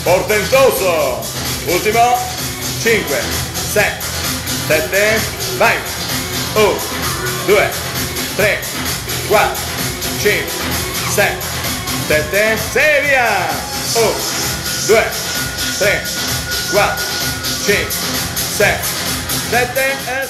portentoso, ultimo, 5, 6, 7, vai, 1, 2, 3, 4, 5, 6, 7, 6, via, 1, 2, 3, 4, 5, 6, 7 e